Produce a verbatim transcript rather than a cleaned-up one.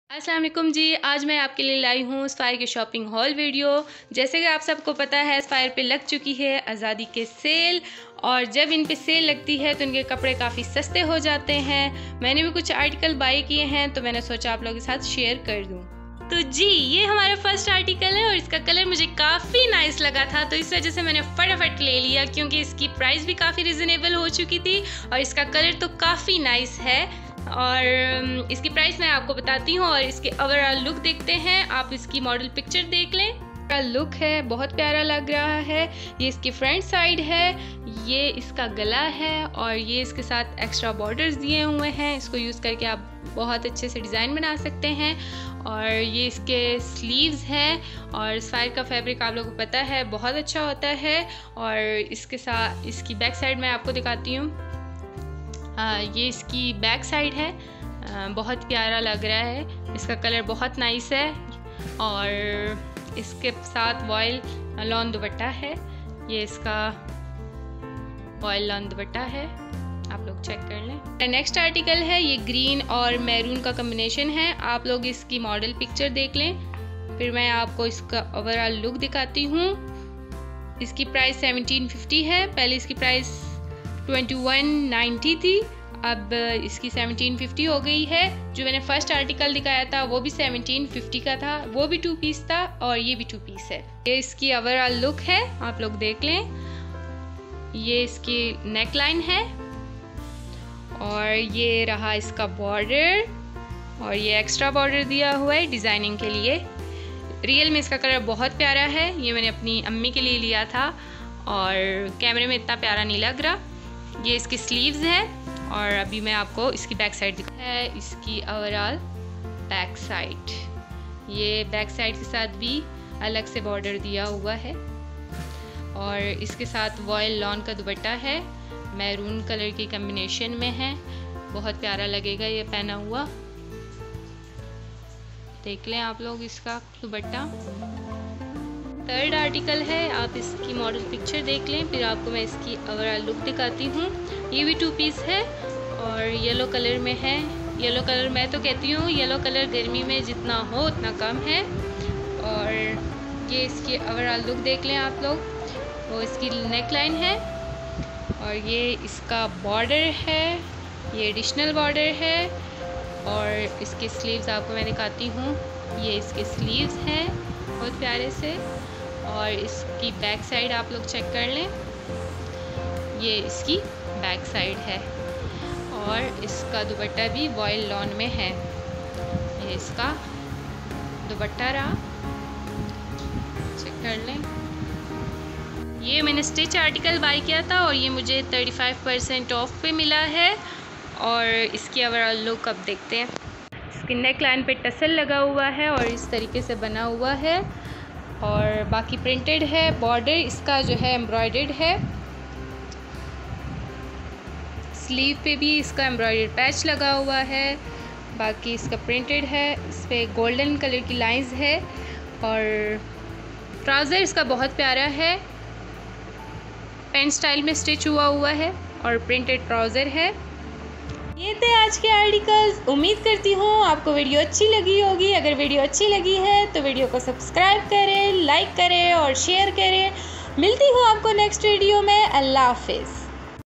अस्सलाम वालेकुम जी। आज मैं आपके लिए लाई हूँ स्पायर के शॉपिंग हॉल वीडियो। जैसे कि आप सबको पता है स्पायर पे लग चुकी है आज़ादी के सेल, और जब इन पे सेल लगती है तो इनके कपड़े काफ़ी सस्ते हो जाते हैं। मैंने भी कुछ आर्टिकल बाय किए हैं तो मैंने सोचा आप लोगों के साथ शेयर कर दूँ। तो जी ये हमारा फर्स्ट आर्टिकल है और इसका कलर मुझे काफ़ी नाइस लगा था, तो इस वजह से मैंने फटाफट ले लिया क्योंकि इसकी प्राइस भी काफ़ी रिजनेबल हो चुकी थी और इसका कलर तो काफ़ी नाइस है। और इसकी प्राइस मैं आपको बताती हूँ और इसके ओवरऑल लुक देखते हैं। आप इसकी मॉडल पिक्चर देख लें। इसका लुक है बहुत प्यारा लग रहा है। ये इसकी फ्रंट साइड है, ये इसका गला है और ये इसके साथ एक्स्ट्रा बॉर्डर्स दिए हुए हैं। इसको यूज़ करके आप बहुत अच्छे से डिज़ाइन बना सकते हैं। और ये इसके स्लीव्स हैं और स्पायर का फैब्रिक आप लोगों को पता है बहुत अच्छा होता है। और इसके साथ इसकी बैक साइड मैं आपको दिखाती हूँ। हाँ, ये इसकी बैक साइड है। आ, बहुत प्यारा लग रहा है। इसका कलर बहुत नाइस है और इसके साथ वॉयल लॉन दुपट्टा है। ये इसका वॉयल लॉन दुपट्टा है, आप लोग चेक कर लें। नेक्स्ट आर्टिकल है, ये ग्रीन और मैरून का कॉम्बिनेशन है। आप लोग इसकी मॉडल पिक्चर देख लें, फिर मैं आपको इसका ओवरऑल लुक दिखाती हूँ। इसकी प्राइस सेवनटीन फिफ्टी है। पहले इसकी प्राइस ट्वेंटी वन नाइन्टी थी, अब इसकी सेवनटीन फिफ्टी हो गई है। जो मैंने फर्स्ट आर्टिकल दिखाया था वो भी सेवनटीन फिफ्टी का था, वो भी टू पीस था और ये भी टू पीस है। ये इसकी ओवरऑल लुक है, आप लोग देख लें। ये इसकी नेक लाइन है और ये रहा इसका बॉर्डर और ये एक्स्ट्रा बॉर्डर दिया हुआ है डिज़ाइनिंग के लिए। रियल में इसका कलर बहुत प्यारा है। ये मैंने अपनी अम्मी के लिए लिया था और कैमरे में इतना प्यारा नहीं लग रहा। ये इसकी स्लीव्स है और अभी मैं आपको इसकी बैक साइड दिखा है। इसकी ओवरऑल बैक साइड, ये बैक साइड के साथ भी अलग से बॉर्डर दिया हुआ है और इसके साथ वॉयल लॉन का दुपट्टा है, मैरून कलर की कॉम्बिनेशन में है। बहुत प्यारा लगेगा ये पहना हुआ। देख लें आप लोग इसका दुपट्टा। थर्ड आर्टिकल है, आप इसकी मॉडल पिक्चर देख लें, फिर आपको मैं इसकी ओवरऑल लुक दिखाती हूँ। ये भी टू पीस है और येलो कलर में है। येलो कलर मैं तो कहती हूँ येलो कलर गर्मी में जितना हो उतना कम है। और ये इसकी ओवरऑल लुक देख लें आप लोग। वो इसकी नेक लाइन है और ये इसका बॉर्डर है, ये एडिशनल बॉर्डर है। और इसके स्लीव्स आपको मैं दिखाती हूँ। ये इसके स्लीव्स हैं बहुत प्यारे से और इसकी बैक साइड आप लोग चेक कर लें। ये इसकी बैक साइड है और इसका दुपट्टा भी वॉयल लॉन में है। ये इसका दुपट्टा रहा, चेक कर लें। ये मैंने स्टिच आर्टिकल बाय किया था और ये मुझे थर्टी फाइव परसेंट ऑफ पे मिला है। और इसकी ओवरऑल लुक अब देखते हैं। इसकी नेक लाइन पे टसल लगा हुआ है और इस तरीके से बना हुआ है और बाकी प्रिंटेड है। बॉर्डर इसका जो है एम्ब्रॉयडर्ड है। स्लीव पे भी इसका एम्ब्रॉयडर्ड पैच लगा हुआ है, बाकी इसका प्रिंटेड है। इस पर गोल्डन कलर की लाइंस है और ट्राउज़र इसका बहुत प्यारा है, पेन स्टाइल में स्टिच हुआ हुआ है और प्रिंटेड ट्राउज़र है। ये थे आज के आर्टिकल्स। उम्मीद करती हूँ आपको वीडियो अच्छी लगी होगी। अगर वीडियो अच्छी लगी है तो वीडियो को सब्सक्राइब करें, लाइक करें और शेयर करें। मिलती हूँ आपको नेक्स्ट वीडियो में। अल्लाह हाफिज़।